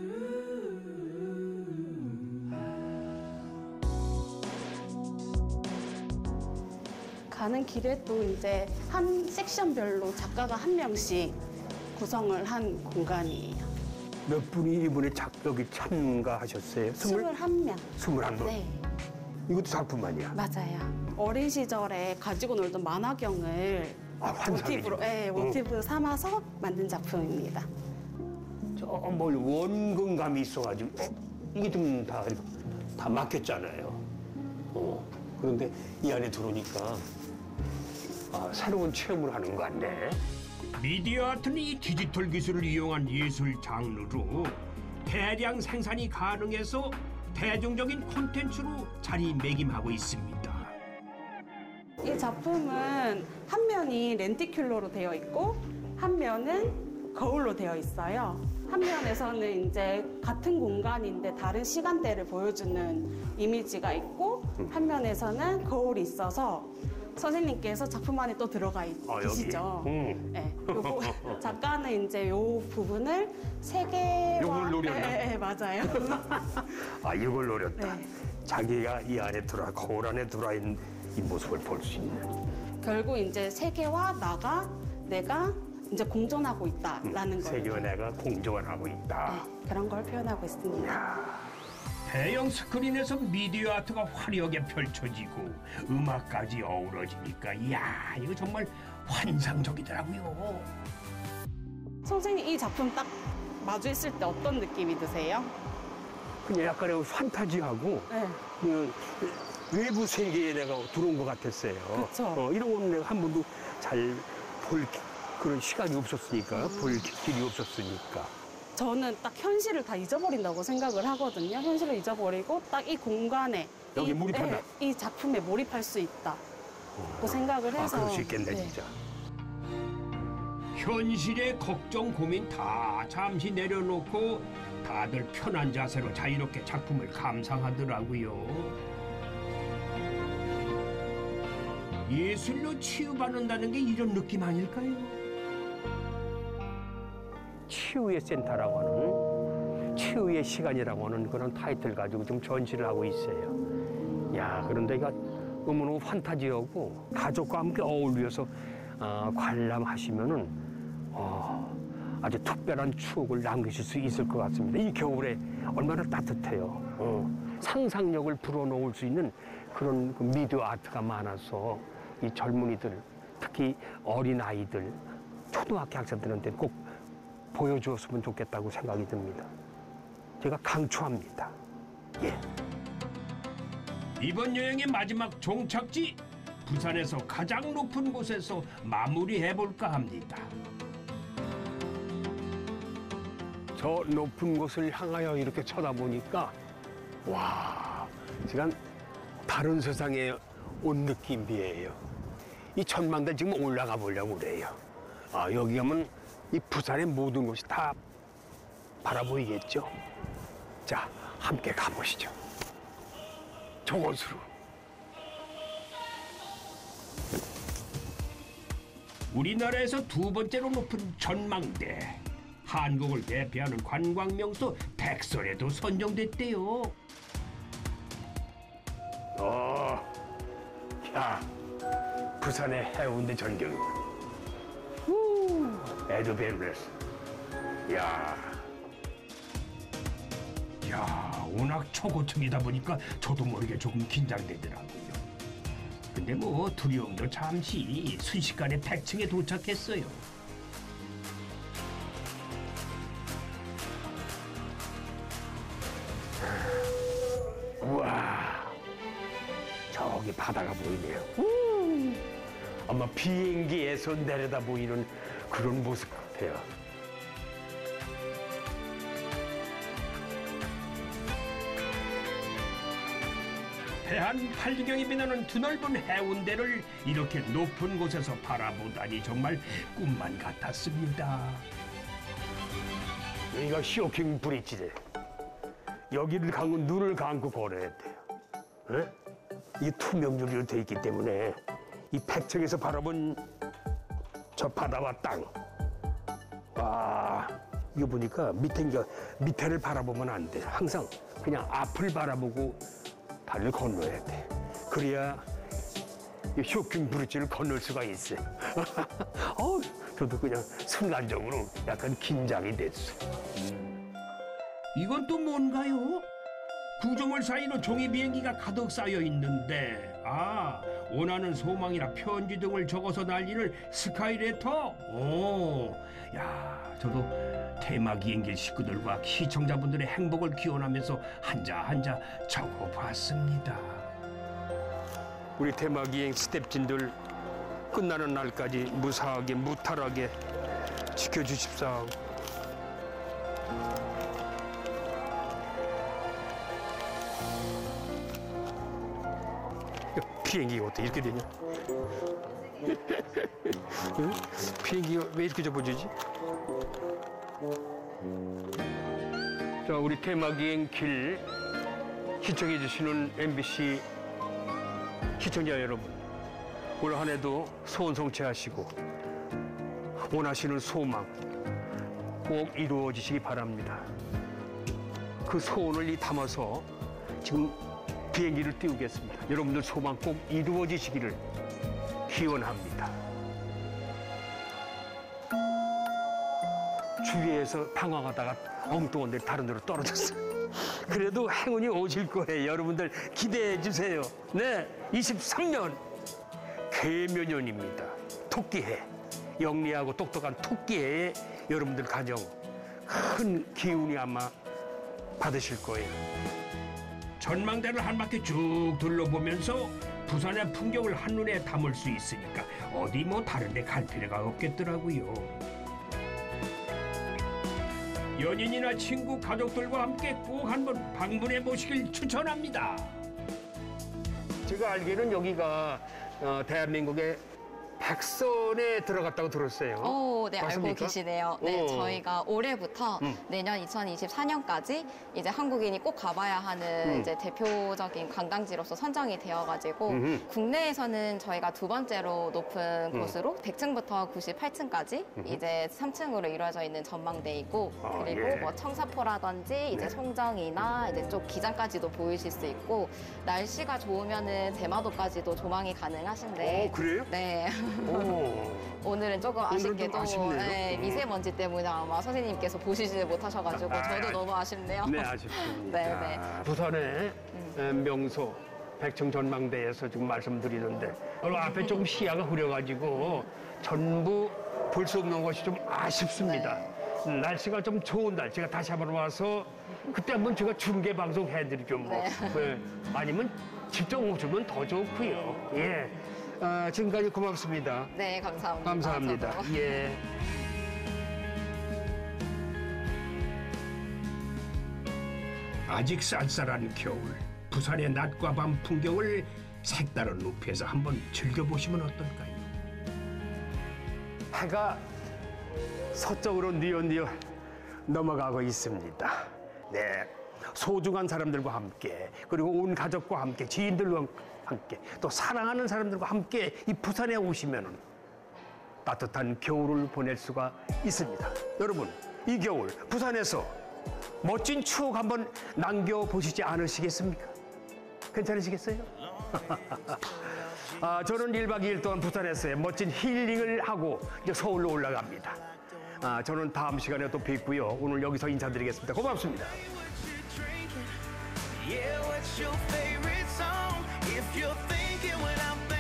가는 길에 또 이제 한 섹션별로 작가가 한 명씩 구성을 한 공간이에요. 몇 분이 이번에 작, 여기 참가하셨어요? 스물한 명. 스물한 분? 네. 이것도 작품 아니야? 맞아요. 어린 시절에 가지고 놀던 만화경을 아, 모티브로, 네, 모티브 어. 삼아서 만든 작품입니다. 저 뭘 원근감이 있어가지고 어? 이게 좀 다 다 막혔잖아요. 어. 그런데 이 안에 들어오니까 아, 새로운 체험을 하는 것 같네. 미디어 아트는 이 디지털 기술을 이용한 예술 장르로 대량 생산이 가능해서 대중적인 콘텐츠로 자리매김하고 있습니다. 이 작품은 한 면이 렌티큘러로 되어 있고 한 면은 거울로 되어 있어요. 한 면에서는 이제 같은 공간인데 다른 시간대를 보여주는 이미지가 있고 한 면에서는 거울이 있어서 선생님께서 작품 안에 또 들어가 있, 아, 여기? 계시죠. 음. 네, 요거 작가는 이제 요 부분을 세 개와 요걸 노렸나? 네, 네, 맞아요. 아, 이걸 노렸다. 네. 자기가 이 안에 들어와, 거울 안에 들어와 있는 이 모습을 볼 수 있는. 결국 이제 세계와 나가 내가 이제 공존하고 있다라는 거예요. 세계와 내가 공존을 하고 있다. 네, 그런 걸 표현하고 있습니다. 대형 스크린에서 미디어 아트가 화려하게 펼쳐지고 음악까지 어우러지니까 이야 이거 정말 환상적이더라고요. 선생님 이 작품 딱 마주했을 때 어떤 느낌이 드세요? 그냥 약간의 판타지하고 네. 그 외부 세계에 내가 들어온 것 같았어요. 그쵸. 어, 이런 거는 내가 한 번도 잘 볼 그런 시각이 없었으니까, 음. 볼 길이 없었으니까. 저는 딱 현실을 다 잊어버린다고 생각을 하거든요. 현실을 잊어버리고 딱 이 공간에 여기 이, 몰입한다. 네, 이 작품에 몰입할 수 있다. 고 생각을 아, 해서 그럴 수 있겠네, 네. 진짜. 현실의 걱정 고민 다 잠시 내려놓고 다들 편한 자세로 자유롭게 작품을 감상하더라고요. 예술로 치유받는다는 게 이런 느낌 아닐까요? 치유의 센터라고 하는, 치유의 시간이라고 하는 그런 타이틀 가지고 좀 전시를 하고 있어요. 야, 그런데 이거 너무너무 판타지하고 가족과 함께 어울려서 어, 관람하시면은 어, 아주 특별한 추억을 남기실 수 있을 것 같습니다. 이 겨울에 얼마나 따뜻해요. 어, 상상력을 불어넣을 수 있는 그런 그 미디어 아트가 많아서 이 젊은이들, 특히 어린 아이들, 초등학교 학생들한테 꼭 보여주었으면 좋겠다고 생각이 듭니다. 제가 강추합니다. 예. 이번 여행의 마지막 종착지 부산에서 가장 높은 곳에서 마무리해볼까 합니다. 저 높은 곳을 향하여 이렇게 쳐다보니까 와, 제가 다른 세상에 온 느낌이에요. 이 천만대 지금 올라가 보려고 그래요. 아, 여기 가면 이 부산의 모든 곳이 다 바라보이겠죠? 자, 함께 가보시죠. 저곳으로. 우리나라에서 두 번째로 높은 전망대. 한국을 대표하는 관광명소 백설에도 선정됐대요. 어, 야, 부산의 해운대 전경입니다. 에드베르레스. 야, 야, 워낙 초고층이다 보니까 저도 모르게 조금 긴장되더라고요. 근데 뭐 두려움도 잠시 순식간에 백층에 도착했어요. 우와, 저기 바다가 보이네요. 우, 아마 비행기에서 내려다 보이는 그런 모습 같아요. 해안 팔지경이 빛나는 드넓은 해운대를 이렇게 높은 곳에서 바라보다니 정말 꿈만 같았습니다. 여기가 쇼킹 브릿지래. 여기를 감고 눈을 감고 걸어야 돼요. 에? 이 투명 유리로 돼 있기 때문에 이 백층에서 바라본 저 바다와 땅. 와, 이거 보니까 밑에 이제 밑에를 바라보면 안 돼. 항상 그냥 앞을 바라보고 다리를 건너야 돼. 그래야 이 쇼킹 브릿지를 건널 수가 있어요. 어, 저도 그냥 순간적으로 약간 긴장이 됐어요. 이건 또 뭔가요? 구조물 사이로 종이 비행기가 가득 쌓여 있는데 아, 원하는 소망이나 편지 등을 적어서 날리는 스카이레터? 오, 야, 저도 테마 비행기 식구들과 시청자분들의 행복을 기원하면서 한자 한자 적어봤습니다. 우리 테마기행 스텝진들 끝나는 날까지 무사하게 무탈하게 지켜주십사. 비행기가 어떻게 이렇게 되냐? 응? 비행기가 왜 이렇게 접어지지? 자, 우리 테마기행 길 시청해 주시는 엠비씨 시청자 여러분, 올 한 해도 소원 성취하시고 원하시는 소망 꼭 이루어지시기 바랍니다. 그 소원을 이 담아서 지금 비행기를 띄우겠습니다. 여러분들 소망 꼭 이루어지시기를 기원합니다. 주위에서 방황하다가 엉뚱한 데 다른 데로 떨어졌어요. 그래도 행운이 오실 거예요. 여러분들 기대해 주세요. 네, 이십삼 년 개묘년입니다. 토끼해. 영리하고 똑똑한 토끼해에 여러분들 가정 큰 기운이 아마 받으실 거예요. 전망대를 한 바퀴 쭉 둘러보면서 부산의 풍경을 한눈에 담을 수 있으니까 어디 뭐 다른 데 갈 필요가 없겠더라고요. 연인이나 친구, 가족들과 함께 꼭 한번 방문해 보시길 추천합니다. 제가 알기로는 여기가 어, 대한민국의 백선에 들어갔다고 들었어요. 오, 네, 맞습니까? 알고 계시네요. 네, 오. 저희가 올해부터 음. 내년 이천이십사 년까지 이제 한국인이 꼭 가봐야 하는 음. 이제 대표적인 관광지로서 선정이 되어가지고 음흠. 국내에서는 저희가 두 번째로 높은 음. 곳으로 백 층부터 구십팔 층까지 이제 삼 층으로 이루어져 있는 전망대이고 아, 그리고 예. 뭐 청사포라든지 이제 네. 송정이나 이제 쪽 기장까지도 보이실 수 있고 날씨가 좋으면은 대마도까지도 조망이 가능하신데. 어, 그래요? 네. 오. 오늘은 조금 오늘은 좀 아쉽게도 아쉽네요. 네, 음. 미세먼지 때문에 아마 선생님께서 보시지 못하셔가지고 아, 저도 아, 너무 아쉽네요. 네, 아쉽습니다. 네, 네. 부산의 명소 백층 전망대에서 지금 말씀드리는데 오늘 앞에 조금 시야가 흐려가지고 전부 볼 수 없는 것이 좀 아쉽습니다. 음, 날씨가 좀 좋은 날 제가 다시 한번 와서 그때 한번 제가 중계 방송 해드리죠 뭐. 네. 네. 아니면 직접 오시면 더 좋고요. 예. 아, 지금까지 고맙습니다. 네, 감사합니다. 감사합니다. 저도. 예. 아직 쌀쌀한 겨울, 부산의 낮과 밤 풍경을 색다른 높이에서 한번 즐겨보시면 어떨까요? 해가 서쪽으로 뉘엿뉘엿 넘어가고 있습니다. 네, 소중한 사람들과 함께 그리고 온 가족과 함께 지인들과 함께 또 사랑하는 사람들과 함께 이 부산에 오시면 따뜻한 겨울을 보낼 수가 있습니다. 여러분, 이 겨울 부산에서 멋진 추억 한번 남겨보시지 않으시겠습니까? 괜찮으시겠어요? 아, 저는 일 박 이 일 동안 부산에서의 멋진 힐링을 하고 이제 서울로 올라갑니다. 아, 저는 다음 시간에 또 뵙고요. 오늘 여기서 인사드리겠습니다. 고맙습니다. Yeah, what's your favorite song? If you're thinking when I'm thinking